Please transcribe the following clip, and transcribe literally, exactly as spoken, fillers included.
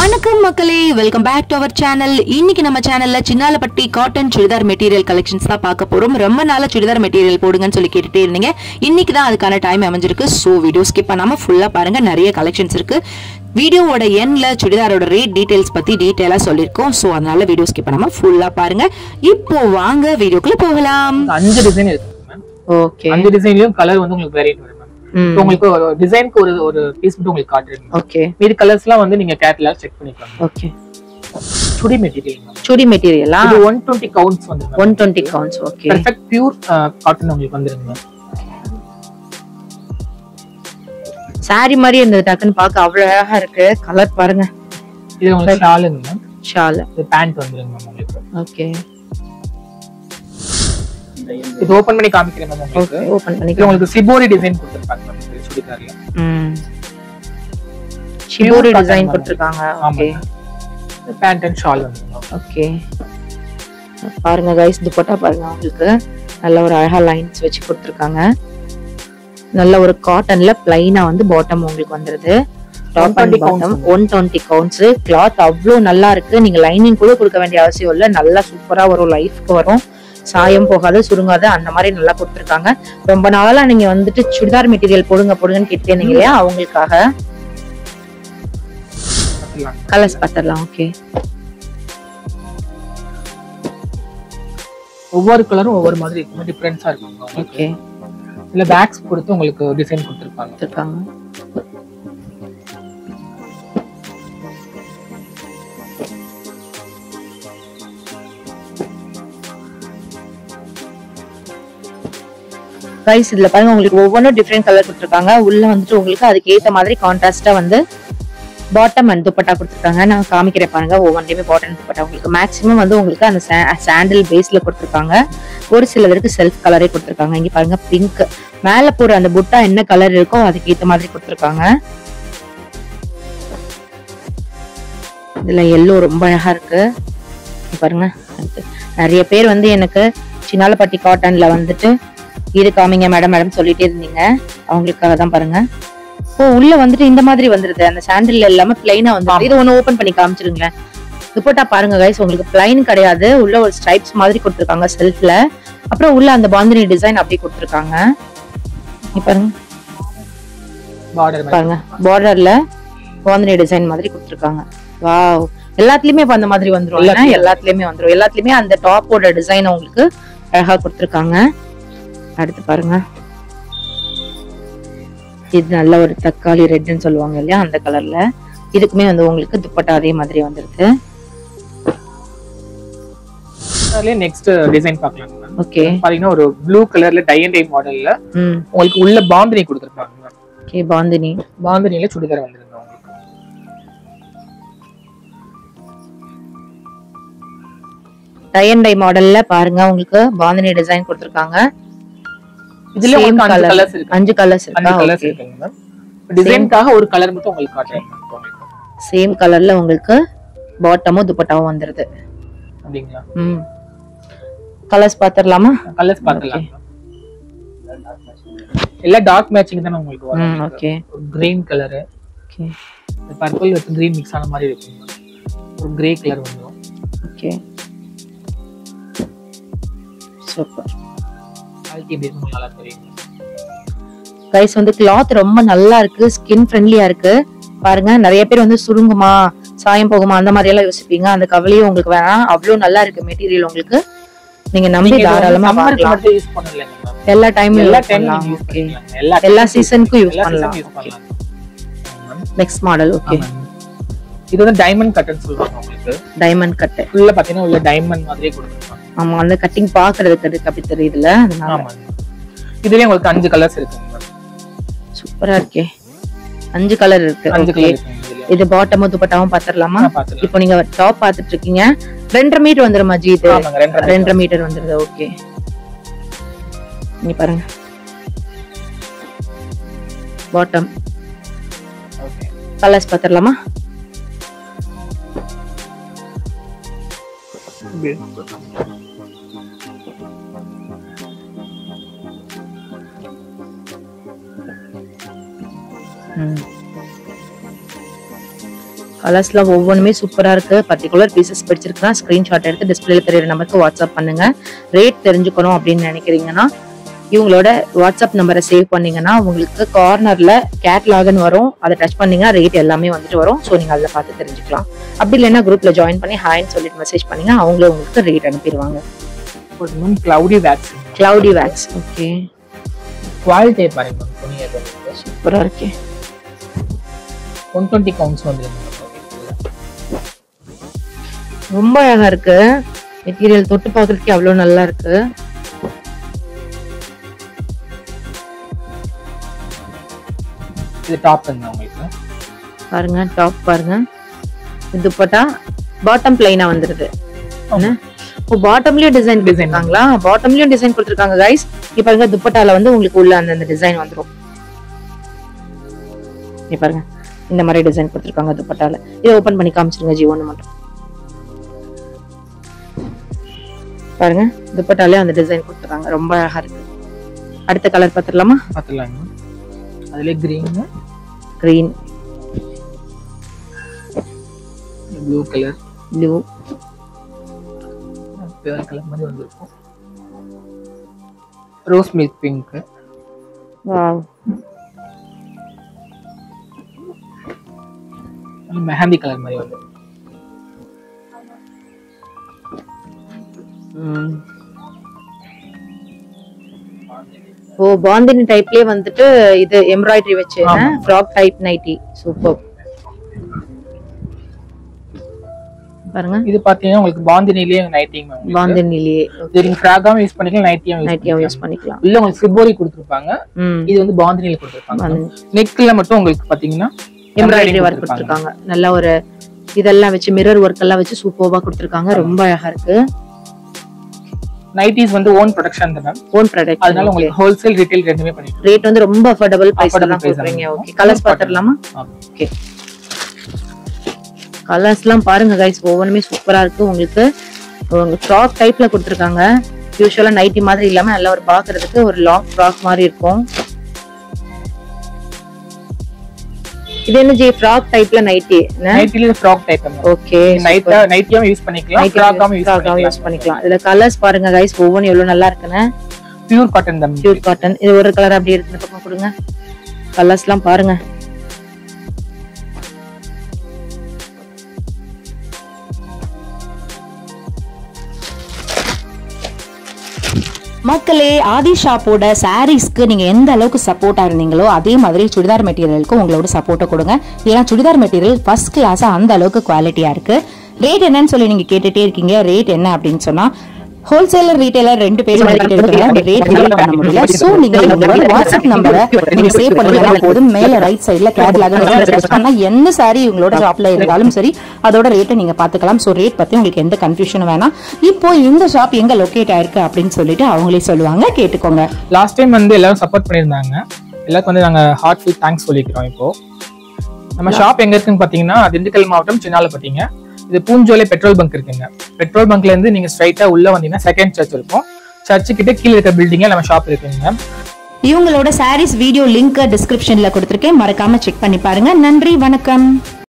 வணக்கம் மக்களே, welcome back to our channel. இன்னைக்கு நம்ம சேனல்ல Chinnalapatti cotton churidar material collections தான் பார்க்க போறோம். ரொம்ப நாளா சுடிதார் மெட்டீரியல் போடுங்கன்னு சொல்லி கேட்டுட்டே இருந்தீங்க. இன்னைக்கு தான் அதுக்கான டைம் அமைஞ்சிருக்கு. ஸோ வீடியோ ஸ்கிப் பண்ணாம ஃபுல்லா பாருங்க. நிறைய கலெக்ஷன்ஸ் இருக்கு. வீடியோவோட எண்ட்ல சுடிதாரோட ரேட் டீடைல்ஸ் பத்தி டீடைலா சொல்லியிருக்கோம். ஸோ அதனால வீடியோ ஸ்கிப் பண்ணாம ஃபுல்லா பாருங்க. இப்போ வாங்க வீடியோக்குள்ள போகலாம். அஞ்சு டிசைன் இருக்கு மேம். ஓகே, அஞ்சு டிசைன்லயும் கலர் வந்து உங்களுக்கு வேரியன்ட் வரும் மேம். உங்களுக்கு ஒரு டிசைனுக்கு ஒரு ஒரு பீஸ் மட்டும் உங்களுக்கு காட்டுறேன். ஓகே, மீதி கலர்ஸ்லாம் வந்து நீங்க கேட்டலாக் செக் பண்ணிக்கலாம். Okay, chudi material ma'am. Chudi மெட்டீரியலா? இது one twenty கவுண்ட்ஸ் வந்து one twenty counts. Okay, perfect pure cotton உங்களுக்கு வந்துருங்க. சாரி மாதிரி இந்த டக்குன்னு பார்க்க அவ்வளவு அழகா இருக்கு. கலர் பாருங்க. இது உங்களுக்கு ஷாலுங்க மேம். ஷால், இது பேண்ட் வந்துருங்க மேம் உங்களுக்கு. ஓகே, இது ஓபன் பண்ணி காமிக்கிறேன் மேம் உங்களுக்கு. ஓபன் பண்ணி உங்களுக்கு சிபோரி டிசைன் கொடுத்திருக்காங்க மேம் இந்த சுடிதார்ல. ம், சிபோரி டிசைன் கொடுத்திருக்காங்க. ஓகே, பேண்ட் அண்ட் ஷால் வந்துருங்க. ஓகே, பாருங்க गाइस, துப்பட்டா பாருங்க. உங்களுக்கு நல்ல ஒரு அழகா லைன்ஸ் வச்சு கொடுத்திருக்காங்க. நல்ல ஒரு காட்டன்ல ப்ளைனா வந்து பாட்டம் உங்களுக்கு வந்துருது. Top and bottom one twenty counts. Cloth அவ்வளோ நல்லா இருக்கு. நீங்க லைனிங் கூட கொடுக்க வேண்டிய அவசியம் இல்லை. நல்லா சூப்பரா வரும், லைஃப்க்கு வரும், சாயம் போகாது, சுருங்காது, அந்த மாதிரி நல்லா கொடுத்துருக்காங்க. ரொம்ப நாளா நீங்க வந்துட்டு சுடிதார் மெட்டீரியல் போடுங்க போடுங்கன்னு கேட்டீங்க இல்லையா, அவங்களுக்காக கலர்ஸ் பார்த்துடலாம். ஓகே, ஒவ்வொரு கலரும் ஒவ்வொரு மாதிரி இருக்கும், டிஃபரன்ஸா இருக்கும். ஓகே, இல்ல பேக்ஸ் கொடுத்து உங்களுக்கு டிசைன் கொடுத்திருப்பாங்க. கொடுத்திருக்காங்க. गाइस, இதுல பாருங்க உங்களுக்கு ஒவ்வொன்றும் டிஃபரெண்ட் கலர் கொடுத்திருக்காங்க. உள்ள வந்துட்டு உங்களுக்கு அதுக்கு ஏத்த மாதிரி கான்ட்ராஸ்டா வந்து பாட்டம் அண்ட் துப்பட்டா கொடுத்திருக்காங்க. நான் காமிக்கிறேன் பாருங்க. ஒவ்வொன்றையுமே பாட்டம் துப்பட்டா உங்களுக்கு மேக்ஸிமம் வந்து உங்களுக்கு அந்த சாண்டில் பேஸ்ல கொடுத்திருக்காங்க. ஒரு சிலருக்கு செல்ஃப் கலரே கொடுத்திருக்காங்க. இங்க பாருங்க, பிங்க் மேல போற அந்த புட்டா என்ன கலர் இருக்கோ அதுக்கு ஏத்த மாதிரி கொடுத்திருக்காங்க. இதுல எல்லோ ரொம்ப அழகா இருக்கு பாருங்க. நிறைய பேர் வந்து எனக்கு சின்னாலப்பட்டி காட்டன்ல வந்துட்டு இது காமிங்க மேடம் மேடம் சொல்லிட்டே இருந்தீங்க. அவங்களுக்காக தான் பாருங்க. ஓ, உள்ள வந்துட்டு இந்த மாதிரி வந்துருது. அந்த சாண்டில் இல்லாம பிளைனா வந்து இது ஒண்ணு ஓபன் பண்ணி காமிச்சிருங்களேன். துப்பட்டா பாருங்க गाइस, உங்களுக்கு பிளைன் கிடையாது. உள்ள ஒரு ஸ்ட்ரைப்ஸ் மாதிரி கொடுத்திருக்காங்க செல்ஃப்ல. அப்புறம் உள்ள அந்த பாந்தினி டிசைன் அப்படியே கொடுத்திருக்காங்க. பாருங்க, பாருங்க பார்டர்ல பாந்தினி டிசைன் மாதிரி கொடுத்திருக்காங்க. வாவ், எல்லாத்துலயுமே இப்ப அந்த மாதிரி வந்துரும். எல்லாத்துலயுமே வந்துரும். எல்லாத்துலயுமே அந்த டாப்போட டிசைன் உங்களுக்கு அழகா கொடுத்திருக்காங்க. அடுத்து பாருங்க, இது நல்ல ஒரு தக்காளி ரெட்னு சொல்லுவாங்க இல்லையா, அந்த கலர்ல. இதுக்குமே வந்து உங்களுக்கு துப்பட்டா அதே மாதிரி வந்துருது. நெக்ஸ்ட் டிசைன் பார்க்கலாம். ஓகே, பாத்தீங்கன்னா ஒரு ப்ளூ கலர்ல டை அண்ட் டை மாடல்ல உங்களுக்கு உள்ள பாந்தினி கொடுத்திருப்பாங்க. ஓகே, பாந்தினி பாந்தினில சுடிதார் வந்துருங்க உங்களுக்கு. டை அண்ட் டை மாடல்ல பாருங்க உங்களுக்கு பாந்தினி டிசைன் கொடுத்திருக்காங்க. இதுல உங்களுக்கு அஞ்சு கலர்ஸ் இருக்கு. அஞ்சு கலர்ஸ் இருக்கு. அஞ்சு கலர்ஸ் இருக்குங்க மேம். டிசைனுக்காக ஒரு கலர் மட்டும் உங்களுக்கு காட்டுறேன் மேம். சேம் கலர்ல உங்களுக்கு பாட்டமும் துப்பட்டாவும் வந்துருது. அப்படிங்களா? ம், கலர்ஸ் பாத்துறலாமா? கலர்ஸ் பாத்துறலாம். எல்லா டார்க் மேட்சிங் தான் உங்களுக்கு வரும். Okay, green colour, okay, purple with green mix ஆன மாதிரி இருக்கும். ஒரு கிரே கலர் வந்துரும். Okay, super. गाइस, வந்து கிளாத் ரொம்ப நல்லா இருக்கு. ஸ்கின் ஃப்ரெண்ட்லியா இருக்கு பாருங்க. நிறைய பேர் வந்து சுருங்குமா, சாயம் போகுமா, அந்த மாதிரி எல்லாம் யோசிப்பீங்க. அந்த கவலையும் உங்களுக்கு வேணாம். அவ்வளவு நல்லா இருக்கு மெட்டீரியல். உங்களுக்கு நீங்க நம்பி தாராளமா வாங்கலாம். எல்லா டைமும் எல்லா டைமும் யூஸ் பண்ணலாம். எல்லா சீசனுக்கும் யூஸ் பண்ணலாம். Next model. ஓகே, இது வந்து டைமண்ட் கட்டன் சொல்லுவாங்க உங்களுக்கு. டைமண்ட் கட் உள்ள பாத்தீங்கன்னா உள்ள டைமண்ட் மாதிரியே கொடுத்திருப்பாங்க. ஆமா, அந்த கட்டிங் பாக்குறதுக்கு அப்படி தெரியுதுல. ஆமா, இதுலயே உங்களுக்கு அஞ்சு கலர்ஸ் இருக்கு. சூப்பரா இருக்கே. அஞ்சு கலர் இருக்கு. அஞ்சு கலர் இருக்கு. இது பாட்டம் துப்பட்டாவும் பாத்துறலாமா? இப்போ நீங்க டாப் பாத்துட்டு இருக்கீங்க. ரெண்டரை மீட்டர் வந்துரும் மஜி. இது ரெண்டரை மீட்டர் வந்துருது. ஓகே, நீ பாருங்க பாட்டம். Okay, colours பாத்துறலாமா? கலர்ஸ்லாம் ஒவ்வொன்றுமே சூப்பரா இருக்கு. பர்டிகுலர் பீசஸ் பிடிச்சிருக்குன்னா ஸ்கிரீன்ஷாட் எடுத்து டிஸ்பிளேல தெரியுற நம்பருக்கு வாட்ஸ்அப் பண்ணுங்க. ரேட் தெரிஞ்சுக்கணும் அப்படின்னு நினைக்கிறீங்கன்னா இவங்களோட வாட்ஸ்அப் நம்பரை சேவ் பண்ணீங்கன்னா உங்களுக்கு கார்னர்ல கேட்லாக்னு வரும். அதை டச் பண்ணீங்கன்னா ரேட் எல்லாமே வந்துட்டு வரும். ஸோ நீங்க அதில் பார்த்து தெரிஞ்சுக்கலாம். அப்படி இல்லைன்னா குரூப்ல ஜாயின் பண்ணி ஹாய்ன்னு சொல்லிட்டு மெசேஜ் பண்ணீங்க, அவங்களே உங்களுக்கு ரேட் அனுப்பிடுவாங்க. Cloudy wax. Cloudy wax. Okay, quality பாருங்க, சூப்பரா இருக்கு. ஒன் டுவெண்ட்டி கவுண்ட்ஸ் வந்து ரொம்ப அழகா இருக்கு. மெட்டீரியல் தொட்டு பார்க்கறதுக்கு அவ்வளவு நல்லா இருக்கு. இது டாப் என்ன உங்களுக்கு பாருங்க, டாப் பாருங்க. இது துப்பட்டா பாட்டம் பிளைனா வந்துருது. என்ன ஓ, பாட்டம்லயும் டிசைன் கொடுத்திருக்காங்களா? பாட்டம்லயும் டிசைன் கொடுத்திருக்காங்க गाइस. இங்க பாருங்க, துப்பட்டால வந்து உங்களுக்கு உள்ள அந்த டிசைன் வந்துரும். இங்க பாருங்க, இந்த மாதிரி டிசைன் கொடுத்திருக்காங்க துப்பட்டால. இதை ஓபன் பண்ணி காமிச்சிருங்க ஜி ஒன்னு மட்டும். பாருங்க, துப்பட்டாலே அந்த டிசைன் கொடுத்திருக்காங்க. ரொம்ப அழகா இருக்கு. அடுத்த கலர் பாத்துறலாமா? பாத்துறலாம். அதுல green, green, blue colour, blue, pear colour மாதிரி வந்திருக்கும். Rose milk pink. Wow, mehndi colour மாதிரி வந்து. ஓ, பாந்தினி டைப்லயே வந்துட்டு இது எம்ப்ராய்டரி வச்சு ஃப்ராக் டைப் நைட்டி. சூப்பர். பாருங்க, இது பாத்தீங்கன்னா உங்களுக்கு பாந்தினிலேயே நைட்டிங் மேம். பாந்தினிலேயே இது நீங்க ஃப்ராகாவும் யூஸ் பண்ணிக்கலாம், நைட்டியும் நைட்டியும் யூஸ் பண்ணிக்கலாம். இல்ல உங்களுக்கு சிபோரி கொடுத்திருப்பாங்க, இது வந்து பாந்தினில கொடுத்திருப்பாங்க. நெக்ல மட்டும் உங்களுக்கு பாத்தீங்கன்னா எம்ப்ராய்டரி ஒர்க் கொடுத்திருக்காங்க. நல்ல ஒரு இதெல்லாம் வச்சு மிரர் ஒர்க் எல்லாம் வச்சு சூப்பர்வா கொடுத்திருக்காங்க. ரொம்ப அழகா இருக்கு. நைட்டிஸ் வந்து ஓன் ப்ரொடக்ஷன் தான், ஓன் ப்ராடக்ட். அதனால உங்களுக்கு ஹோல்சேல் ரீட்டைல் ரெண்டுமே பண்ணிக்கலாம். ரேட் வந்து ரொம்ப அஃபோர்டபிள் பிரைஸ்ல தான் கொடுக்குறீங்க. Okay, colours பாத்துறலாமா? ஓகே, கலர்ஸ்லாம் பாருங்க गाइस, ஒவ்வொன்றுமே சூப்பரா இருக்கு. உங்களுக்கு உங்களுக்கு ஃப்ராக் டைப்ல கொடுத்திருக்காங்க. யூசுவலா நைட்டி மாதிரி இல்லாம நல்ல ஒரு பாக்குறதுக்கு ஒரு லாங் ஃப்ராக் மாதிரி இருக்கும். இது என்ன ஜி ஃப்ராக் டைப்ல நைட்டி? நைட்டில ஃப்ராக் டைப். ஓகே, நைட்டா நைட்டியாவும் யூஸ் பண்ணிக்கலாம், ஃப்ராகாவும் யூஸ் பண்ணிக்கலாம். இதுல கலர்ஸ் பாருங்க गाइस, ஒவ்வொன்றும் எவ்வளவு நல்லா இருக்குன்னு. பியூர் காட்டன் தான். Pure cotton. இது ஒரு கலர் அப்படியே இருக்கு. இந்த பக்கம் கொடுங்க. கலர்ஸ்லாம் பாருங்க. மக்களே, ஆதி ஷாப்போட சாரீஸ்க்கு நீங்க எந்த அளவுக்கு சப்போர்ட்டா இருந்தீங்களோ அதே மாதிரி சுடிதார் மெட்டீரியலுக்கு உங்களோட சப்போர்ட்டை கொடுங்க. ஏன்னா சுடிதார் மெட்டீரியல் ஃபர்ஸ்ட் கிளாஸா அந்த அளவுக்கு குவாலிட்டியா இருக்கு. ரேட் என்னன்னு சொல்லி நீங்க கேட்டுட்டே இருக்கீங்க. ரேட் என்ன அப்படின்னு சொன்னா ஹோல்சேலர் ரீட்டைலர் ரெண்டு பேரும் ரேட் பண்ண முடியல. சோ நீங்க உங்களோட வாட்ஸ்அப் நம்பரை நீங்க சேவ் பண்ணீங்கன்னா போதும். மேல ரைட் சைடுல கேட்லாக் பிரஸ் பண்ணா எந்த சாரி உங்களோட ஷாப்ல இருந்தாலும் சரி அதோட ரேட்டை நீங்க பாத்துக்கலாம். சோ ரேட் பத்தி உங்களுக்கு எந்த கன்ஃபியூஷனும் வேணாம். இப்போ இந்த ஷாப் எங்க லொகேட் ஆயிருக்கு அப்படின்னு சொல்லிட்டு அவங்களே சொல்லுவாங்க, கேட்டுக்கோங்க. லாஸ்ட் டைம் வந்து எல்லாரும் சப்போர்ட் பண்ணிருந்தாங்க. எல்லாருக்கும் வந்து நாங்க ஹார்ட்ஃபுல் தேங்க்ஸ் சொல்லிக்கிறோம். இப்போ நம்ம ஷாப் எங்க இருக்குன்னு பாத்தீங்கன்னா திண்டுக்கல் மாவட்டம் சின்னாலப்பட்டிங்க. இது பூஞ்சோலை பெட்ரோல் பங்க் இருக்குங்க. பெட்ரோல் பங்க்ல இருந்து நீங்க ஸ்ட்ரைட்டா உள்ள வந்தீங்கன்னா செகண்ட் சர்ச் இருக்கும். சர்ச்சு கிட்ட கீழே இருக்க பில்டிங்ல நம்ம ஷாப் இருக்குங்க. இவங்களோட சாரீஸ் வீடியோ லிங்க் டிஸ்கிரிப்ஷன்ல கொடுத்திருக்கேன், மறக்காம செக் பண்ணி பாருங்க. நன்றி, வணக்கம்.